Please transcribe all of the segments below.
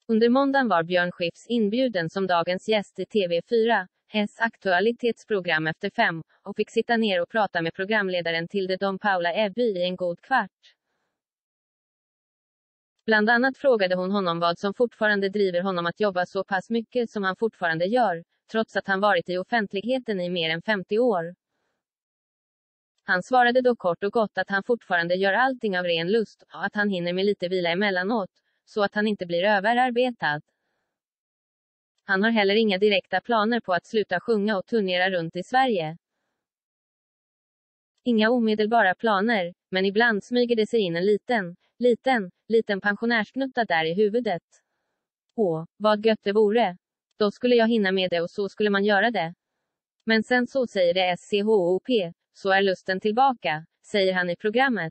Under måndagen var Björn Skifs inbjuden som dagens gäst i TV4:s aktualitetsprogram Efter 5, och fick sitta ner och prata med programledaren Tilde Dom Paula Eby i en god kvart. Bland annat frågade hon honom vad som fortfarande driver honom att jobba så pass mycket som han fortfarande gör, trots att han varit i offentligheten i mer än 50 år. Han svarade då kort och gott att han fortfarande gör allting av ren lust, och att han hinner med lite vila emellanåt, så att han inte blir överarbetad. Han har heller inga direkta planer på att sluta sjunga och turnera runt i Sverige. Inga omedelbara planer, men ibland smyger det sig in en liten pensionärsgnutta där i huvudet. Åh, vad gött det vore. Då skulle jag hinna med det och så skulle man göra det. Men sen så säger det SCHOP, så är lusten tillbaka, säger han i programmet.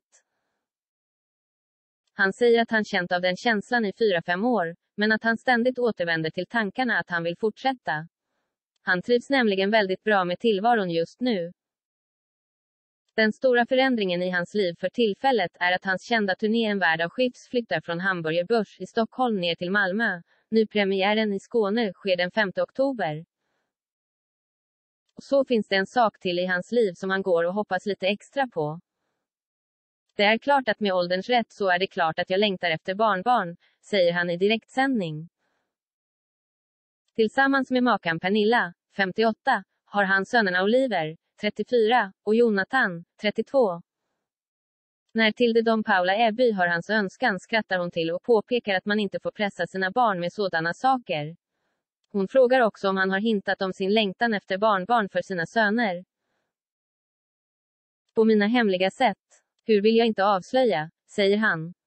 Han säger att han känt av den känslan i 4-5 år, men att han ständigt återvänder till tankarna att han vill fortsätta. Han trivs nämligen väldigt bra med tillvaron just nu. Den stora förändringen i hans liv för tillfället är att hans kända turné En värld av Skifs flyttar från Hamburger Börs i Stockholm ner till Malmö. Nypremiären i Skåne sker den 5 oktober. Och så finns det en sak till i hans liv som han går och hoppas lite extra på. Det är klart att med ålderns rätt så är det klart att jag längtar efter barnbarn, säger han i direktsändning. Tillsammans med makan Pernilla, 58, har han sönerna Oliver, 34, och Jonathan, 32. När Tilde Dom Paula Eby har hans önskan skrattar hon till och påpekar att man inte får pressa sina barn med sådana saker. Hon frågar också om han har hintat om sin längtan efter barnbarn för sina söner. På mina hemliga sätt. Hur vill jag inte avslöja, säger han.